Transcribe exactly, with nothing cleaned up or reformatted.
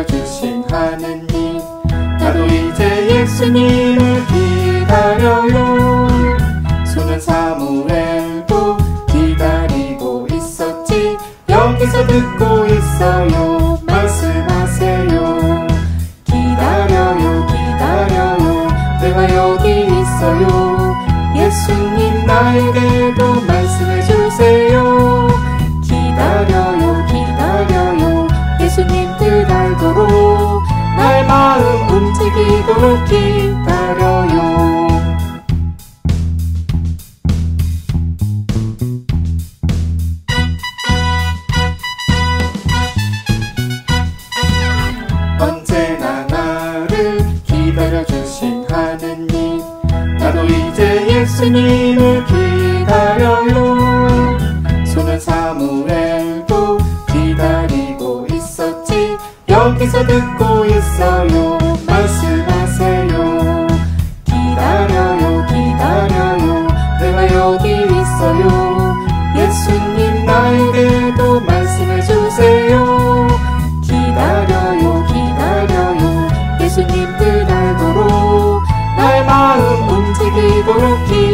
기다려주신 하느님, 나도 이제 예수님을 기다려요. 소년 사무엘도 기다리고 있었지. 여기서 듣고 있어요. 말씀하세요. 기다려요 기다려요, 내가 여기 있어요. 예수님 나에게도 말씀해주세요. 기다려요 기다려요, 예수님 뜻 알도록 나의 마음 움직이도록 기다려요. 언제나 나를 기다려주신 하느님, 나도 이제 예수님을 기다려요. 소년 사무엘도 기다리고 있었지. 여기서 듣고 있어요. 말씀하세요. 기다려요 기다려요, 내가 여기 있어요. 예수님 나에게도 말씀해주세요. 기다려요 기다려요, 예수님 뜻 알도록 나의 마음 움직이도록 기다려요.